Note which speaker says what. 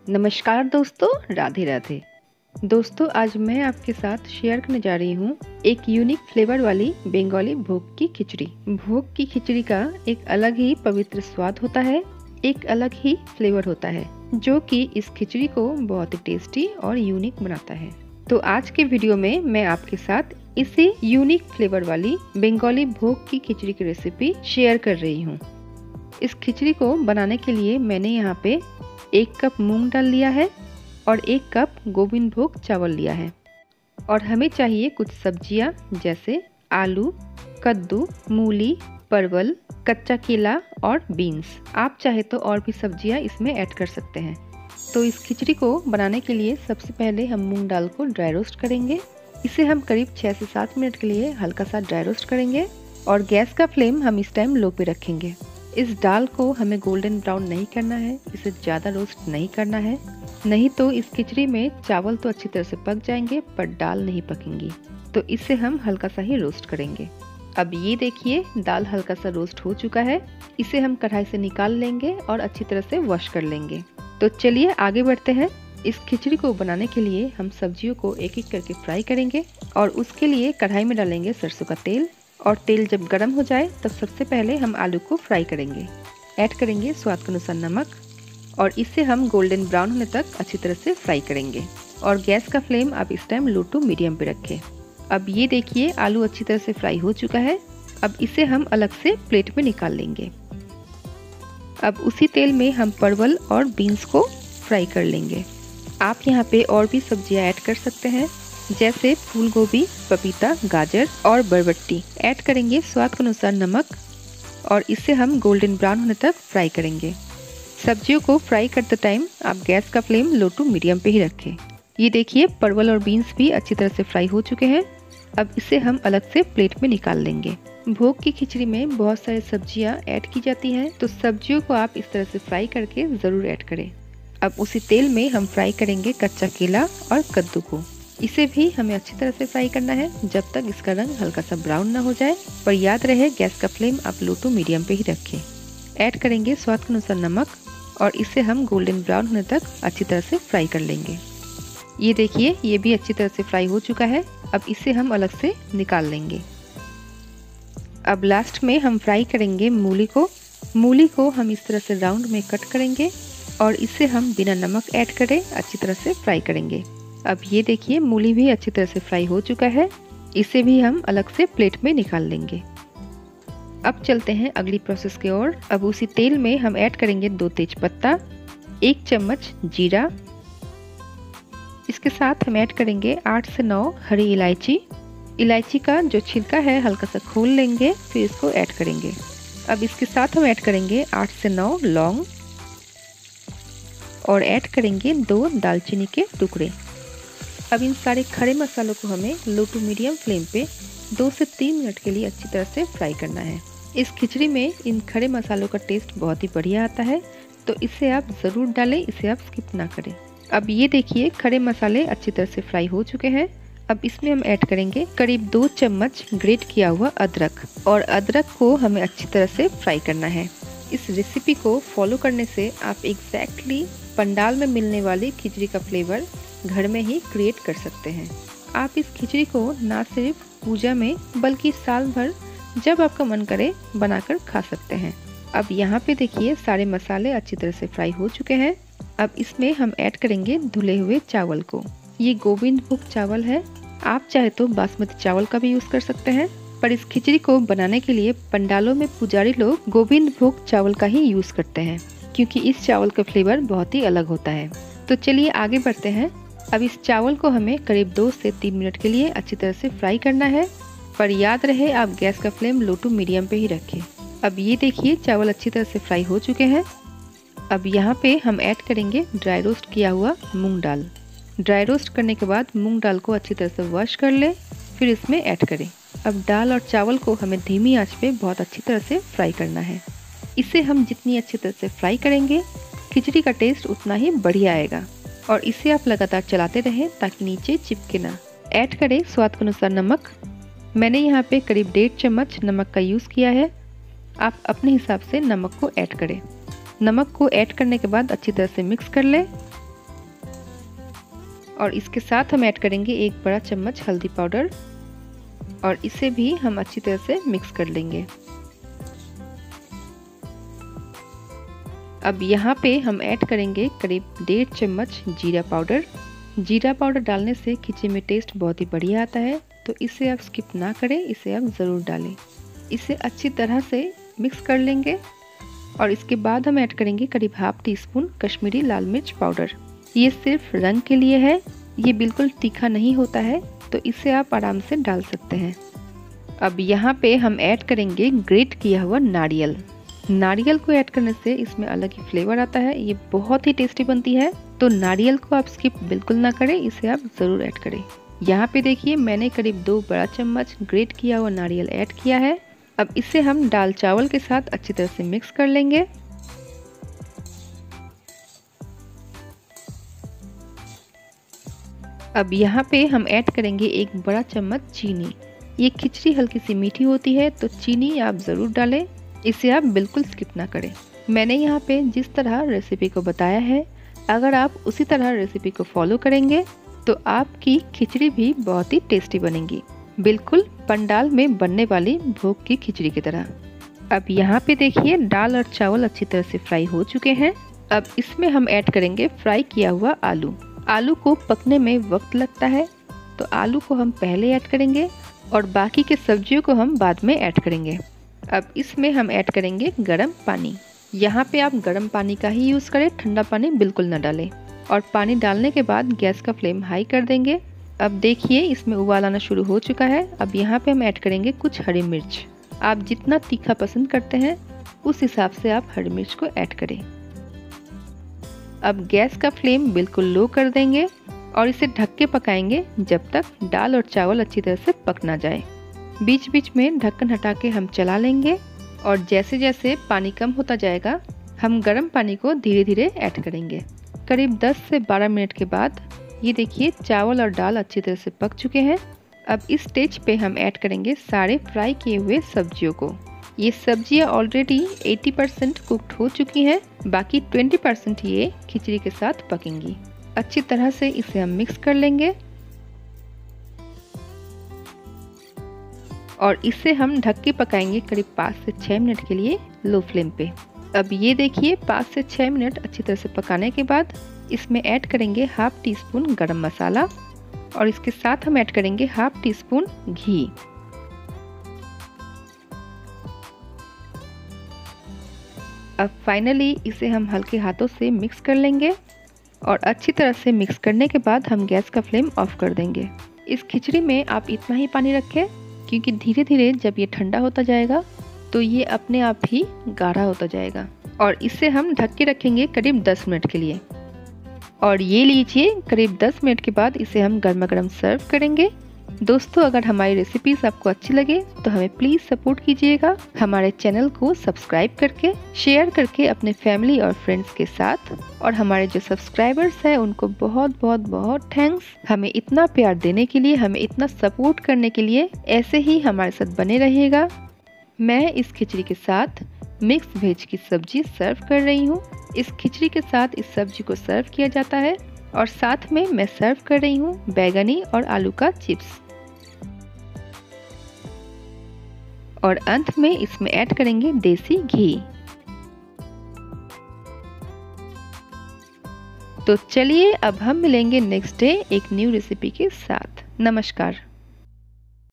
Speaker 1: नमस्कार दोस्तों, राधे राधे। दोस्तों, आज मैं आपके साथ शेयर करने जा रही हूँ एक यूनिक फ्लेवर वाली बंगाली भोग की खिचड़ी। भोग की खिचड़ी का एक अलग ही पवित्र स्वाद होता है, एक अलग ही फ्लेवर होता है जो कि इस खिचड़ी को बहुत ही टेस्टी और यूनिक बनाता है। तो आज के वीडियो में मैं आपके साथ इसी यूनिक फ्लेवर वाली बंगाली भोग की खिचड़ी की रेसिपी शेयर कर रही हूँ। इस खिचड़ी को बनाने के लिए मैंने यहाँ पे 1 कप मूंग दाल लिया है और 1 कप गोविंद भोग चावल लिया है। और हमें चाहिए कुछ सब्जियां जैसे आलू, कद्दू, मूली, परवल, कच्चा केला और बीन्स। आप चाहे तो और भी सब्जियां इसमें ऐड कर सकते हैं। तो इस खिचड़ी को बनाने के लिए सबसे पहले हम मूंग दाल को ड्राई रोस्ट करेंगे। इसे हम करीब 6 से 7 मिनट के लिए हल्का सा ड्राई रोस्ट करेंगे और गैस का फ्लेम हम इस टाइम लो पे रखेंगे। इस दाल को हमें गोल्डन ब्राउन नहीं करना है, इसे ज़्यादा रोस्ट नहीं करना है, नहीं तो इस खिचड़ी में चावल तो अच्छी तरह से पक जाएंगे पर दाल नहीं पकेंगी। तो इसे हम हल्का सा ही रोस्ट करेंगे। अब ये देखिए, दाल हल्का सा रोस्ट हो चुका है। इसे हम कढ़ाई से निकाल लेंगे और अच्छी तरह से वॉश कर लेंगे। तो चलिए आगे बढ़ते हैं। इस खिचड़ी को बनाने के लिए हम सब्जियों को एक एक करके फ्राई करेंगे और उसके लिए कढ़ाई में डालेंगे सरसों का तेल। और तेल जब गर्म हो जाए तब सबसे पहले हम आलू को फ्राई करेंगे। ऐड करेंगे स्वाद के अनुसार नमक और इसे हम गोल्डन ब्राउन होने तक अच्छी तरह से फ्राई करेंगे। और गैस का फ्लेम आप इस टाइम लो टू मीडियम पे रखें। अब ये देखिए, आलू अच्छी तरह से फ्राई हो चुका है। अब इसे हम अलग से प्लेट में निकाल लेंगे। अब उसी तेल में हम परवल और बीन्स को फ्राई कर लेंगे। आप यहाँ पे और भी सब्जियाँ ऐड कर सकते हैं जैसे फूल गोभी, पपीता, गाजर और बरबट्टी। ऐड करेंगे स्वाद के अनुसार नमक और इसे हम गोल्डन ब्राउन होने तक फ्राई करेंगे। सब्जियों को फ्राई करते टाइम आप गैस का फ्लेम लो टू मीडियम पे ही रखें। ये देखिए, परवल और बीन्स भी अच्छी तरह से फ्राई हो चुके हैं। अब इसे हम अलग से प्लेट में निकाल लेंगे। भोग की खिचड़ी में बहुत सारी सब्जियां ऐड की जाती हैं, तो सब्जियों को आप इस तरह से फ्राई करके ज़रूर ऐड करें। अब उसी तेल में हम फ्राई करेंगे कच्चा केला और कद्दू को। इसे भी हमें अच्छी तरह से फ्राई करना है जब तक इसका रंग हल्का सा ब्राउन ना हो जाए। पर याद रहे, गैस का फ्लेम आप लो टू मीडियम पे ही रखें। ऐड करेंगे स्वाद के अनुसार नमक और इसे हम गोल्डन ब्राउन होने तक अच्छी तरह से फ्राई कर लेंगे। ये देखिए, ये भी अच्छी तरह से फ्राई हो चुका है। अब इसे हम अलग से निकाल लेंगे। अब लास्ट में हम फ्राई करेंगे मूली को। मूली को हम इस तरह से राउंड में कट करेंगे और इसे हम बिना नमक ऐड करे अच्छी तरह से फ्राई करेंगे। अब ये देखिए, मूली भी अच्छी तरह से फ्राई हो चुका है। इसे भी हम अलग से प्लेट में निकाल लेंगे। अब चलते हैं अगली प्रोसेस की ओर। अब उसी तेल में हम ऐड करेंगे 2 तेज पत्ता, 1 चम्मच जीरा। इसके साथ हम ऐड करेंगे 8 से 9 हरी इलायची। इलायची का जो छिलका है हल्का सा खोल लेंगे, फिर इसको ऐड करेंगे। अब इसके साथ हम ऐड करेंगे 8 से 9 लौंग और ऐड करेंगे 2 दालचीनी के टुकड़े। अब इन सारे खड़े मसालों को हमें लो टू मीडियम फ्लेम पे 2 से 3 मिनट के लिए अच्छी तरह से फ्राई करना है। इस खिचड़ी में इन खड़े मसालों का टेस्ट बहुत ही बढ़िया आता है, तो इसे आप ज़रूर डालें, इसे आप स्किप ना करें। अब ये देखिए, खड़े मसाले अच्छी तरह से फ्राई हो चुके हैं। अब इसमें हम ऐड करेंगे करीब 2 चम्मच ग्रेट किया हुआ अदरक और अदरक को हमें अच्छी तरह से फ्राई करना है। इस रेसिपी को फॉलो करने से आप एग्जैक्टली पंडाल में मिलने वाली खिचड़ी का फ्लेवर घर में ही क्रिएट कर सकते हैं। आप इस खिचड़ी को ना सिर्फ पूजा में बल्कि साल भर जब आपका मन करे बनाकर खा सकते हैं। अब यहाँ पे देखिए, सारे मसाले अच्छी तरह से फ्राई हो चुके हैं। अब इसमें हम ऐड करेंगे धुले हुए चावल को। ये गोविंद भोग चावल है, आप चाहे तो बासमती चावल का भी यूज कर सकते हैं, पर इस खिचड़ी को बनाने के लिए पंडालों में पुजारी लोग गोविंद भोग चावल का ही यूज करते हैं, क्योंकि इस चावल का फ्लेवर बहुत ही अलग होता है। तो चलिए आगे बढ़ते हैं। अब इस चावल को हमें करीब 2 से 3 मिनट के लिए अच्छी तरह से फ्राई करना है, पर याद रहे आप गैस का फ्लेम लो टू मीडियम पे ही रखें। अब ये देखिए, चावल अच्छी तरह से फ्राई हो चुके हैं। अब यहाँ पे हम ऐड करेंगे ड्राई रोस्ट किया हुआ मूंग दाल। ड्राई रोस्ट करने के बाद मूंग दाल को अच्छी तरह से वॉश कर ले, फिर इसमें ऐड करें। अब दाल और चावल को हमें धीमी आंच पे बहुत अच्छी तरह से फ्राई करना है। इसे हम जितनी अच्छी तरह से फ्राई करेंगे, खिचड़ी का टेस्ट उतना ही बढ़िया आएगा। और इसे आप लगातार चलाते रहें ताकि नीचे चिपके ना। ऐड करें स्वाद के अनुसार नमक। मैंने यहाँ पे करीब 1.5 चम्मच नमक का यूज़ किया है। आप अपने हिसाब से नमक को ऐड करें। नमक को ऐड करने के बाद अच्छी तरह से मिक्स कर लें और इसके साथ हम ऐड करेंगे 1 बड़ा चम्मच हल्दी पाउडर और इसे भी हम अच्छी तरह से मिक्स कर लेंगे। अब यहाँ पे हम ऐड करेंगे करीब 1.5 चम्मच जीरा पाउडर। जीरा पाउडर डालने से खिचड़ी में टेस्ट बहुत ही बढ़िया आता है, तो इसे आप स्किप ना करें, इसे आप ज़रूर डालें। इसे अच्छी तरह से मिक्स कर लेंगे और इसके बाद हम ऐड करेंगे करीब ½ टीस्पून कश्मीरी लाल मिर्च पाउडर। ये सिर्फ रंग के लिए है, ये बिल्कुल तीखा नहीं होता है, तो इसे आप आराम से डाल सकते हैं। अब यहाँ पे हम ऐड करेंगे ग्रेट किया हुआ नारियल। नारियल को ऐड करने से इसमें अलग ही फ्लेवर आता है, ये बहुत ही टेस्टी बनती है, तो नारियल को आप स्किप बिल्कुल ना करें, इसे आप ज़रूर ऐड करें। यहाँ पे देखिए मैंने करीब 2 बड़ा चम्मच ग्रेट किया हुआ नारियल ऐड किया है। अब इसे हम दाल चावल के साथ अच्छी तरह से मिक्स कर लेंगे। अब यहाँ पे हम ऐड करेंगे 1 बड़ा चम्मच चीनी। ये खिचड़ी हल्की सी मीठी होती है, तो चीनी आप ज़रूर डालें, इसे आप बिल्कुल स्किप ना करें। मैंने यहाँ पे जिस तरह रेसिपी को बताया है, अगर आप उसी तरह रेसिपी को फॉलो करेंगे तो आपकी खिचड़ी भी बहुत ही टेस्टी बनेगी, बिल्कुल पंडाल में बनने वाली भोग की खिचड़ी की तरह। अब यहाँ पे देखिए दाल और चावल अच्छी तरह से फ्राई हो चुके हैं। अब इसमें हम ऐड करेंगे फ्राई किया हुआ आलू। आलू को पकने में वक्त लगता है, तो आलू को हम पहले ऐड करेंगे और बाकी के सब्जियों को हम बाद में ऐड करेंगे। अब इसमें हम ऐड करेंगे गर्म पानी। यहाँ पे आप गर्म पानी का ही यूज़ करें, ठंडा पानी बिल्कुल ना डालें। और पानी डालने के बाद गैस का फ्लेम हाई कर देंगे। अब देखिए इसमें उबाल आना शुरू हो चुका है। अब यहाँ पे हम ऐड करेंगे कुछ हरी मिर्च। आप जितना तीखा पसंद करते हैं उस हिसाब से आप हरी मिर्च को ऐड करें। अब गैस का फ्लेम बिल्कुल लो कर देंगे और इसे ढक के पकाएंगे जब तक दाल और चावल अच्छी तरह से पक ना जाए। बीच बीच में ढक्कन हटा के हम चला लेंगे और जैसे जैसे पानी कम होता जाएगा हम गर्म पानी को धीरे धीरे ऐड करेंगे। करीब 10 से 12 मिनट के बाद ये देखिए चावल और दाल अच्छी तरह से पक चुके हैं। अब इस स्टेज पे हम ऐड करेंगे सारे फ्राई किए हुए सब्जियों को। ये सब्जियां ऑलरेडी 80% कुक्ड हो चुकी हैं, बाकी 20% ये खिचड़ी के साथ पकेंगी। अच्छी तरह से इसे हम मिक्स कर लेंगे और इसे हम ढक के पकाएंगे करीब 5 से 6 मिनट के लिए लो फ्लेम पे। अब ये देखिए 5 से 6 मिनट अच्छी तरह से पकाने के बाद इसमें ऐड करेंगे ½ टीस्पून गरम मसाला और इसके साथ हम ऐड करेंगे ½ टीस्पून घी। अब फाइनली इसे हम हल्के हाथों से मिक्स कर लेंगे और अच्छी तरह से मिक्स करने के बाद हम गैस का फ्लेम ऑफ कर देंगे। इस खिचड़ी में आप इतना ही पानी रखें, क्योंकि धीरे धीरे जब ये ठंडा होता जाएगा तो ये अपने आप ही गाढ़ा होता जाएगा। और इसे हम ढक के रखेंगे करीब 10 मिनट के लिए। और ये लीजिए करीब 10 मिनट के बाद इसे हम गर्मा गर्म सर्व करेंगे। दोस्तों अगर हमारी रेसिपीज आपको अच्छी लगे तो हमें प्लीज़ सपोर्ट कीजिएगा, हमारे चैनल को सब्सक्राइब करके, शेयर करके अपने फैमिली और फ्रेंड्स के साथ। और हमारे जो सब्सक्राइबर्स हैं उनको बहुत बहुत बहुत थैंक्स, हमें इतना प्यार देने के लिए, हमें इतना सपोर्ट करने के लिए। ऐसे ही हमारे साथ बने रहिएगा। मैं इस खिचड़ी के साथ मिक्स वेज की सब्जी सर्व कर रही हूँ। इस खिचड़ी के साथ इस सब्जी को सर्व किया जाता है और साथ में मैं सर्व कर रही हूँ बैगनी और आलू का चिप्स। और अंत में इसमें ऐड करेंगे देसी घी। तो चलिए अब हम मिलेंगे नेक्स्ट डे एक न्यू रेसिपी के साथ। नमस्कार।